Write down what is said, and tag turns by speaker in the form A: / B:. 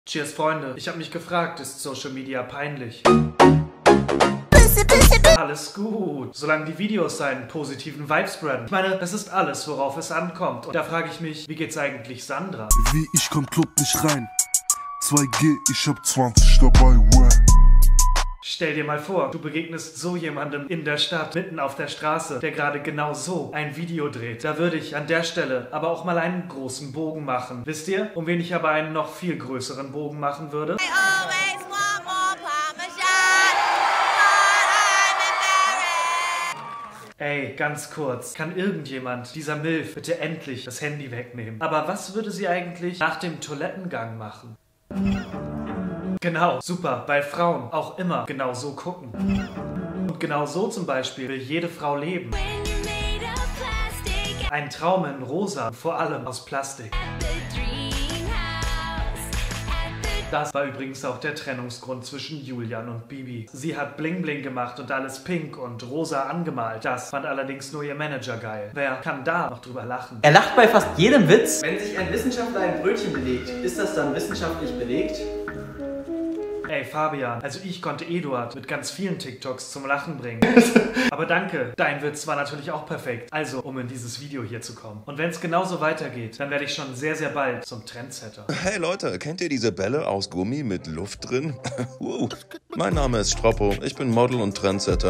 A: Cheers, Freunde. Ich habe mich gefragt, ist Social Media peinlich? Alles gut, solange die Videos seinen positiven Vibe spreaden. Ich meine, das ist alles, worauf es ankommt. Und da frage ich mich, wie geht's eigentlich Sandra?
B: Wie, ich komm Club nicht rein. 2G, ich hab 20 dabei,
A: Stell dir mal vor, du begegnest so jemandem in der Stadt, mitten auf der Straße, der gerade genau so ein Video dreht. Da würde ich an der Stelle aber auch mal einen großen Bogen machen. Wisst ihr, um wen ich aber einen noch viel größeren Bogen machen würde? Ey, ganz kurz, kann irgendjemand dieser Milf bitte endlich das Handy wegnehmen? Aber was würde sie eigentlich nach dem Toilettengang machen? Genau, super, weil Frauen auch immer genau so gucken. Und genau so zum Beispiel will jede Frau leben. Ein Traum in rosa, vor allem aus Plastik. Das war übrigens auch der Trennungsgrund zwischen Julian und Bibi. Sie hat Bling Bling gemacht und alles pink und rosa angemalt. Das fand allerdings nur ihr Manager geil. Wer kann da noch drüber lachen?
C: Er lacht bei fast jedem Witz.
D: Wenn sich ein Wissenschaftler ein Brötchen belegt, ist das dann wissenschaftlich belegt?
A: Ey Fabian, also ich konnte Eduard mit ganz vielen TikToks zum Lachen bringen. Aber danke, dein Witz war natürlich auch perfekt. Also, um in dieses Video hier zu kommen. Und wenn es genauso weitergeht, dann werde ich schon sehr, sehr bald zum Trendsetter.
E: Hey Leute, kennt ihr diese Bälle aus Gummi mit Luft drin? Mein Name ist Stroppo, ich bin Model und Trendsetter.